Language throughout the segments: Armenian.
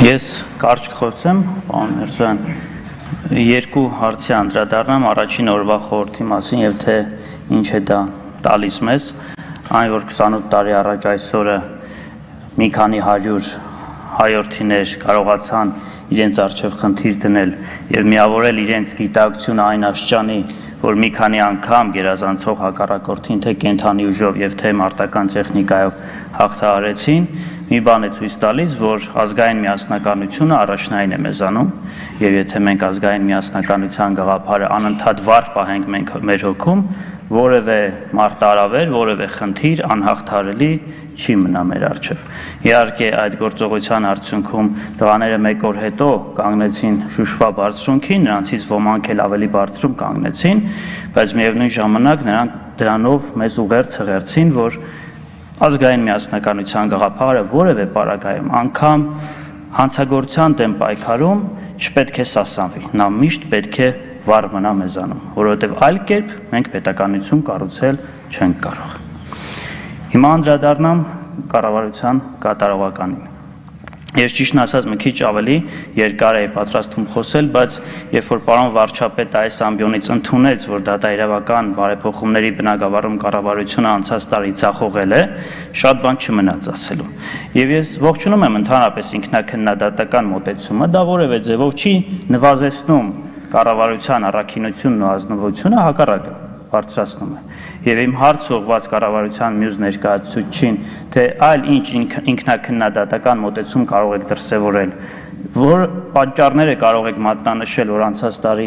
Ես կարճ խոսեմ, պարոն Միրզոյան, երկու հարցի անդրադառնամ, առաջին օրվա խորհրդի մասին եւ թե ինչ է դա տալիս մեզ, այն որ 28 տարի առաջ այսօրը մի քանի 100 հայորդիներ կարողացան իրենց առջև խնդիր դնել եւ միավորել իրենց գիտակցությունը այն աշճանի, որ մի քանի անգամ գերազանցող հակառակորդին թե կենթանի ուժով եւ թե մարտական տեխնիկայով հաղթահարեցին, մի բան է ցույց տալիս, որ ազգային միասնականությունը առաջնային է մեզանում եւ եթե մենք ազգային միասնականության գաղափարը անընդհատ վառ պահենք մենք մեր հոգում, որևէ մարտահրավեր, որևէ խնդիր անհաղթահարելի չի մնա մեր առջև։ Իհարկե այդ գործողության արդյունքում տղաները մեկ օր հետո կանգնեցին Շուշվա բարձրունքին, նրանցից ոմանք էլ ավելի բարձրում կանգնեցին, բայց միևնույն ժամանակ նրանք դրանով մեզ ուղերձ հղերցին, որ ազգային միասնականության գաղափարը որևէ պարագայում անգամ հանցագործության դեմ պայքարում չպետք է սասանվի, նա միշտ պետք է վառ մնա մեզանում, որովհետև այլ կերպ մենք պետականություն կառուցել չենք կարող։ Հիմա անդրադառնամ կառավարության կատարողականին։ Ես ճիշտն ասած մի քիչ ավելի երկար էի պատրաստվում խոսել, բայց երբ որ պարոն վարչապետը այս ամբիոնից ընդունեց, որ դատաիրավական բարեփոխումների բնագավառում կառավարությունը անցած տարի ցախողել է, շատ բան չմնաց ասելու։ Եվ ես ողջունում եմ ընդհանրապես ինքնակնդատական մոտեցումը, դա որևէ ձևով չի նվազեցնում կառավարության առաքինությունն ու ազնվությունը, հակառակը բարձրացնում է։ Եվ իմ հարց ուղղված կառավարության մյուս ներկայացուցչին, թե այլ ինչ ինքնակնդատական մոտեցում կարող եք դրսևորել, որ պատճառները կարող եք մատնանշել, որ անցած տարի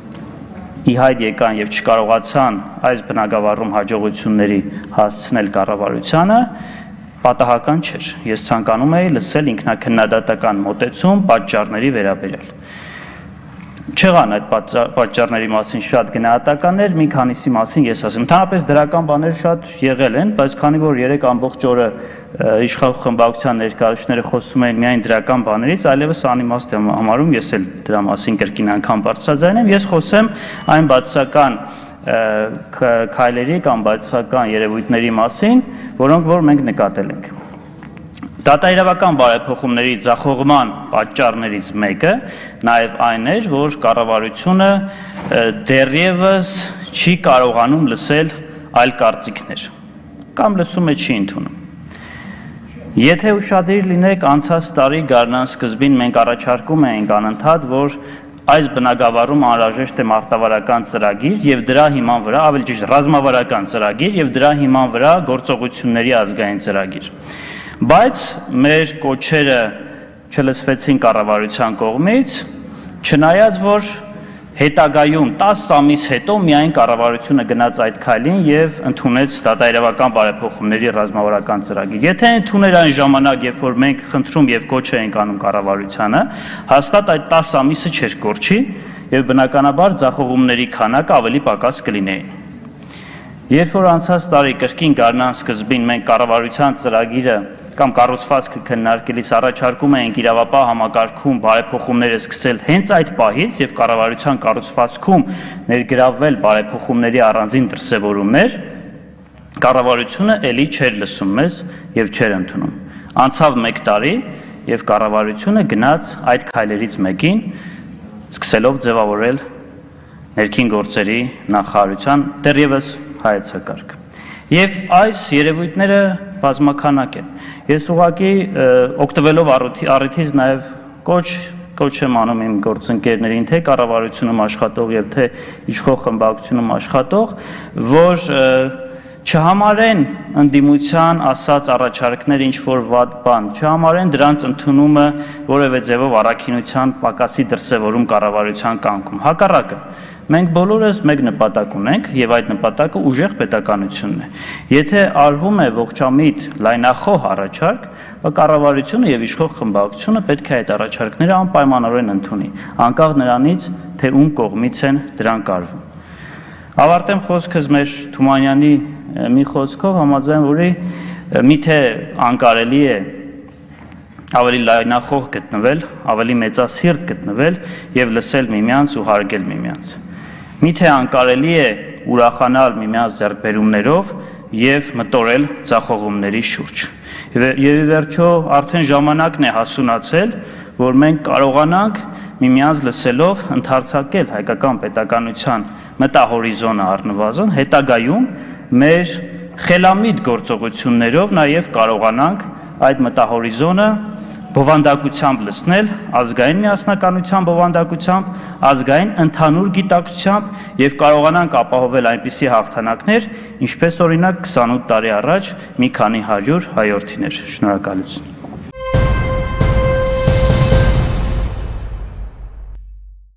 ի հայտ եկան եւ չկարողացան այս բնագավառում հաջողությունների հասցնել կառավարությանը, պատահական չէր։ Ես ցանկանում էի լսել ինքնակնդատական մոտեցում պատճառների վերաբերյալ։ Չեղան այդ պատճառների մասին շատ գնահատականներ, մի քանիսի մասին ես ասեմ։ Ընդհանրապես դրական բաներ շատ եղել են, բայց քանի որ 3 ամբողջ օրը իշխող խմբակցության ներկայացուցիչները խոսում էին միայն դրական բաներից, այլևս անիմաստ եմ համարում, ես էլ դրա մասին կրկին անգամ բարձրաձայնեմ, ես խոսեմ այն բացասական քայլերի կամ բացասական երևույթների մասին, որոնք որ մենք նկատել ենք։ Դատաիրավական բարեփոխումների ձախողման պատճառներից մեկը նաև այն էր, որ կառավարությունը դեռևս չի կարողանում լսել այլ կարծիքներ կամ լսում է չի ընդունում։ Եթե ուշադիր լինեք, անցած տարի գարնան սկզբին մենք առաջարկում էինք անընդհատ, որ այս բնագավառում անհրաժեշտ է մարտավարական ծրագիր եւ դրա հիման վրա, ավելի ճիշտ ռազմավարական ծրագիր եւ դրա հիման վրա գործողությունների ազգային ծրագիր։ Բայց մեր կոչերը չլսվեցին կառավարության կողմից, չնայած որ հետագայում 10 ամիս հետո միայն կառավարությունը գնաց այդ քայլին եւ ընդունեց դատաիրավական բարեփոխումների ռազմավարական ծրագիր։ Եթե ընդուներ այն ժամանակ, երբ որ մենք խնդրում եւ կոչ էինք անում կառավարությանը, հաստատ այդ 10 ամիսը չէր կորչի եւ բնականաբար ձախողումների քանակը ավելի պակաս կլինեին։ Երբ որ անցած տարի կրկին գարնան սկզբին մենք կառավարության ծրագիրը կամ կառուցվածքը քննարկելիս առաջարկում էինք իրավապահ համակարգում բարեփոխումները սկսել հենց այդ պահից եւ կառավարության կառուցվածքում ներգրավվել բարեփոխումների առանձին դրսևորումներ, կառավարությունը ելի չէր լսում մեզ եւ չէր ընդունում։ Անցավ 1 տարի եւ կառավարությունը գնաց այդ քայլերից մեկին, սկսելով ձևավորել ներքին գործերի նախարարության դեռևս հայեցակարգ։ Եվ այս երևույթները բազմականակ են։ Ես ուղղակի օգտվելով առիթից նաև կոչ եմ անում իմ գործընկերներին, թե կառավարությունում աշխատող եւ թե իշխող խմբակցությունում աշխատող, որ չհամարեն ընդդիմության ասած առաջարկներ ինչ որ վատ բան, չհամարեն դրանց ընդունումը որևէ ձևով առաքինության պակասի դրսևորում կառավարության կամքում։ Հակառակը, մենք բոլորս մեկ նպատակ ունենք եւ այդ նպատակը ուժեղ պետականությունն է։ Եթե արվում է ողջամիտ լայնախոհ առաջարկ, կառավարությունը եւ իշխող խմբակցությունը պետք է այդ առաջարկները անպայմանորեն ընդունի, անկախ նրանից, թե ում կողմից են դրանք արվում։ Ավարտեմ խոսքս մեր Թումանյանի մի խոսքով, համաձայն որի միթե անկարելի է ավելի լայնախոհ գտնվել, ավելի մեծասիրտ գտնվել եւ լսել միմյանց ու հարգել միմյանց։ Միթե անկարելի է ուրախանալ միմյանց ձեռքբերումներով եւ մտորել ձախողումների շուրջ։ Եվ ի վերջո արդեն ժամանակն է հասունացել, որ մենք կարողանանք միմյանց լսելով ընդարձակել հայկական պետականության մտահորիզոնը առնվազն, հետագայում մեր խելամիտ գործողություններով նաև կարողանանք այդ մտահորիզոնը բովանդակությամբ լցնել, ազգային միասնականության բովանդակությամբ, ազգային ընդհանուր գիտակցությամբ եւ կարողանանք ապահովել այնպիսի հաղթանակներ, ինչպես օրինակ 28 տարի առաջ մի քանի 100 հայորդիներ։ Շնորհակալություն։